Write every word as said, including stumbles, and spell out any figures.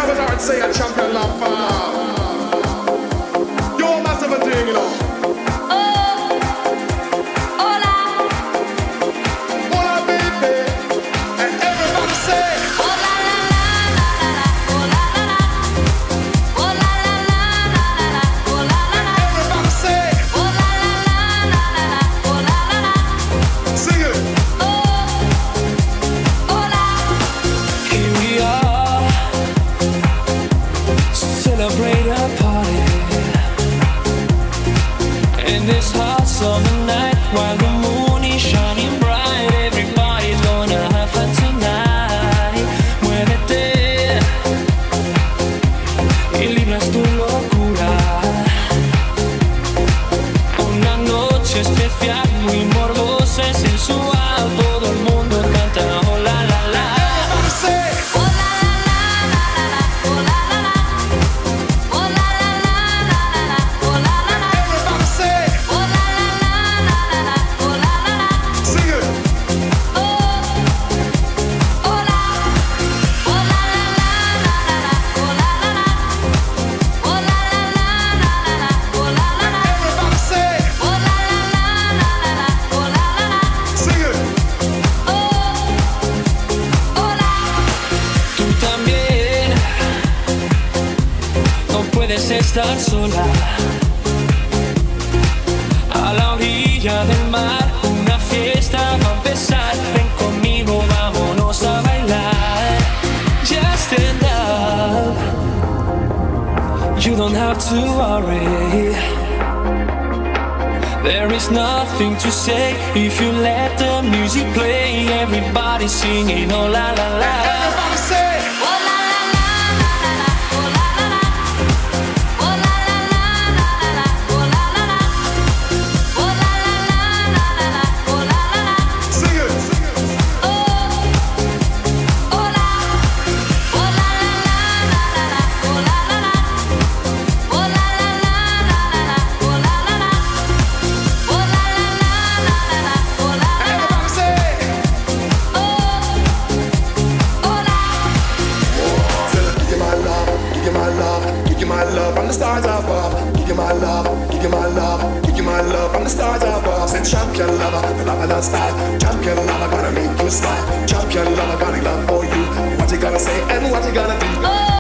brothers are say a champion love for you're massive a thing, you know. This hot summer night, while the moon is shining bright, everybody's gonna have fun tonight. Muévete y libras tu locura. Una noche especial, muy morbosa y sensual. Todo el mundo canta oh la la la. Puedes estar sola a la orilla del mar, una fiesta va a empezar. Ven conmigo, vámonos a bailar. Just stand up, you don't have to worry. There is nothing to say if you let the music play. Everybody singing oh la la la. Everybody say oh la. From the stars above, give you my love, give you my love, give you my love from the stars above. Say champion lover, the love of the style. Champion lover, gonna make you smile. Champion lover, got a love for you. What you gonna say and what you gonna do?